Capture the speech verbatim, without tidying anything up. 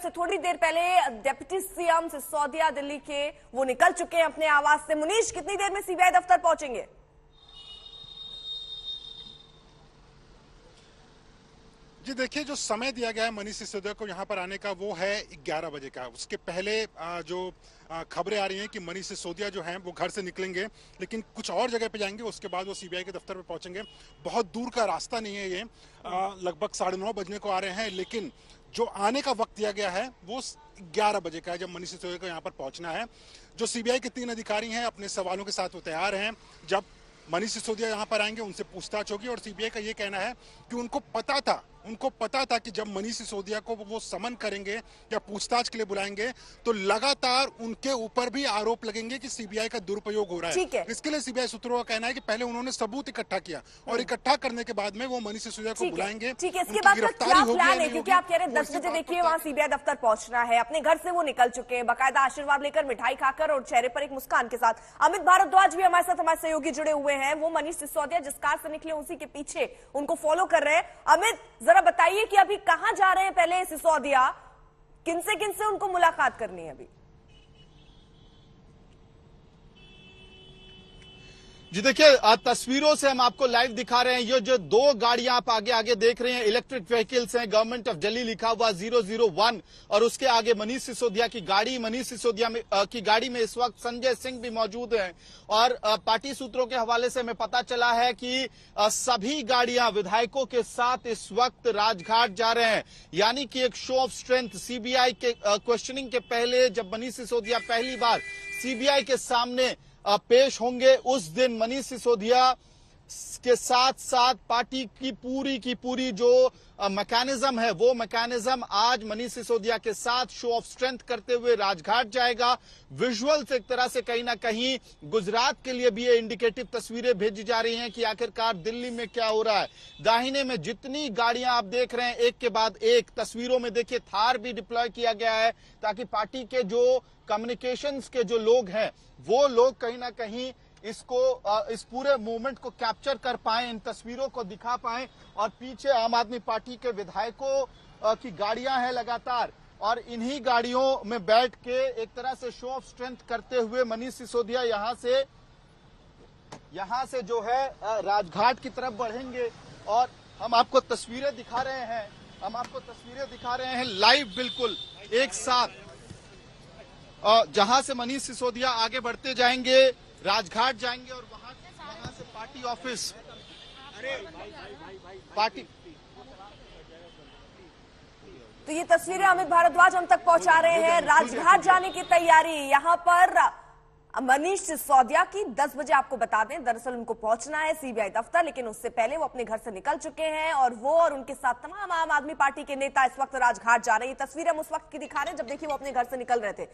से थोड़ी देर पहले डिप्टी सीएम सिसोदिया दिल्ली के वो निकल चुके हैं अपने आवास से। मुनीश, कितनी देर में सीबीआई दफ्तर पहुंचेंगे? जी देखिए, जो समय दिया गया है मनीष सिसोदिया को यहाँ पर आने का वो है ग्यारह बजे का। उसके पहले जो खबरें आ रही हैं कि मनीष सिसोदिया जो हैं वो घर से निकलेंगे लेकिन कुछ और जगह पे जाएंगे, उसके बाद वो सीबीआई के दफ्तर पे पहुंचेंगे। बहुत दूर का रास्ता नहीं है ये, लगभग साढ़े नौ बजने को आ रहे हैं, लेकिन जो आने का वक्त दिया गया है वो ग्यारह बजे का है जब मनीष सिसोदिया को यहाँ पर पहुंचना है। जो सीबीआई के तीन अधिकारी हैं अपने सवालों के साथ वो तैयार हैं। जब मनीष सिसोदिया यहाँ पर आएंगे उनसे पूछताछ होगी और सीबीआई का ये कहना है कि उनको पता था उनको पता था कि जब मनीष सिसोदिया को वो समन करेंगे या पूछताछ के लिए बुलाएंगे तो लगातार उनके ऊपर भी आरोप लगेंगे कि सीबीआई का दुरुपयोग हो रहा है, है। इसके लिए सीबीआई सूत्रों का कहना है कि पहले उन्होंने सबूत इकट्ठा किया और इकट्ठा करने के बाद में वो मनीष सिसोदिया को बुलाएंगे। ठीक है, इसके बाद क्या प्लान है? क्योंकि आप कह रहे हैं दस बजे देखिए वहां सीबीआई दफ्तर पहुंचना है, अपने घर से वो निकल चुके हैं बाकायदा आशीर्वाद लेकर, मिठाई खाकर और चेहरे पर एक मुस्कान के साथ। अमित भारद्वाज भी हमारे साथ हमारे सहयोगी जुड़े हुए हैं, वो मनीष सिसोदिया जिस कार से निकले उसी के पीछे उनको फॉलो कर रहे हैं। अमित, जरा बताइए कि अभी कहां जा रहे हैं पहले सिसोदिया, किनसे किनसे उनको मुलाकात करनी है अभी? जी देखिए, तस्वीरों से हम आपको लाइव दिखा रहे हैं। ये जो दो गाड़ियां आप आगे आगे देख रहे हैं इलेक्ट्रिक व्हीकल्स हैं, गवर्नमेंट ऑफ दिल्ली लिखा हुआ जीरो जीरो वन, और उसके आगे मनीष सिसोदिया की गाड़ी मनीष सिसोदिया में, आ, की गाड़ी में इस वक्त संजय सिंह भी मौजूद हैं। और आ, पार्टी सूत्रों के हवाले से हमें पता चला है कि आ, सभी गाड़ियां विधायकों के साथ इस वक्त राजघाट जा रहे हैं, यानी कि एक शो ऑफ स्ट्रेंथ। सीबीआई के क्वेश्चनिंग के पहले जब मनीष सिसोदिया पहली बार सीबीआई के सामने पेश होंगे उस दिन मनीष सिसोदिया के साथ साथ पार्टी की पूरी की पूरी जो मैकेनिज्म है वो मैकेनिज्म आज मनीष सिसोदिया के साथ शो ऑफ स्ट्रेंथ करते हुए राजघाट जाएगा। विजुअल्स एक तरह से कहीं ना कहीं गुजरात के लिए भी ये इंडिकेटिव तस्वीरें भेजी जा रही हैं कि आखिरकार दिल्ली में क्या हो रहा है। दाहिने में जितनी गाड़ियां आप देख रहे हैं एक के बाद एक, तस्वीरों में देखिए थार भी डिप्लॉय किया गया है ताकि पार्टी के जो कम्युनिकेशंस के जो लोग हैं वो लोग कहीं ना कहीं इसको इस पूरे मूवमेंट को कैप्चर कर पाए, इन तस्वीरों को दिखा पाए। और पीछे आम आदमी पार्टी के विधायकों की गाड़ियां हैं लगातार, और इन्हीं गाड़ियों में बैठ के एक तरह से शो ऑफ स्ट्रेंथ करते हुए मनीष सिसोदिया यहां से यहां से जो है राजघाट की तरफ बढ़ेंगे। और हम आपको तस्वीरें दिखा रहे हैं हम आपको तस्वीरें दिखा रहे हैं लाइव बिल्कुल एक साथ, जहां से मनीष सिसोदिया आगे बढ़ते जाएंगे, राजघाट जाएंगे और वहां वहां से पार्टी ऑफिस पार्टी तो ये तस्वीरें अमित भारद्वाज हम तक पहुंचा रहे हैं। राजघाट जाने की तैयारी यहां पर मनीष सिसोदिया की दस बजे आपको बता दें, दरअसल उनको पहुंचना है सीबीआई दफ्तर, लेकिन उससे पहले वो अपने घर से निकल चुके हैं और वो और उनके साथ तमाम आम आदमी पार्टी के नेता इस वक्त राजघाट जा रहे हैं। तस्वीरें हम उस वक्त की दिखा रहे हैं जब देखिए वो अपने घर से निकल रहे थे।